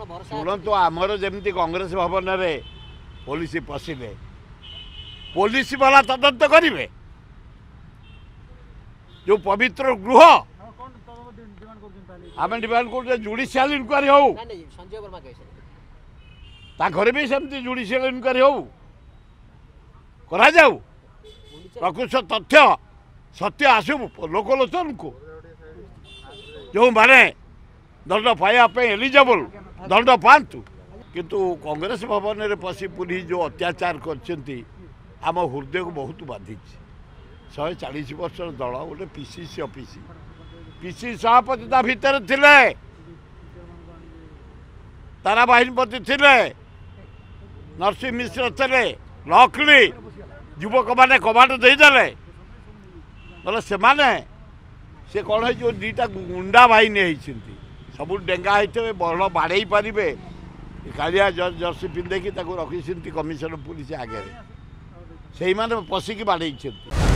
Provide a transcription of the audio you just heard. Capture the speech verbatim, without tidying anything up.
शुणु आमर जमी कांग्रेस भवन में पुलिस पशिले पुलिस वाला तदंत करेंगे जो पवित्र गृह आम डिमांड कर जुडिशियल इनक्वारी हो घर भी सेमती जुडिशियल इनक्वारी हो करा जाऊ प्रकृत तथ्य सत्य आसु लोकलोचन को जो माने दंड पाइबा एलिजिबल दंड पातु किंतु कांग्रेस भवन में पशि पुलिस जो अत्याचार करछंती आम हृदय को बहुत बाधि शहे चालीस वर्ष दल गोटे पीसीसी ऑफिस पीसी सभापति ता भितर थिले तारा बाहिनीपति थिले नरसिंह मिश्र थे लकली युवक मैंने कमांड देदेले बोले से माने से कौन है जो दीटा गुंडा बाहिनी होती सब डेंगा होते बल बाड़े पारे कालिया जर्सी पिंधे रखी रखी कमिशनर पुलिस आगे से पशिकी बाड़े।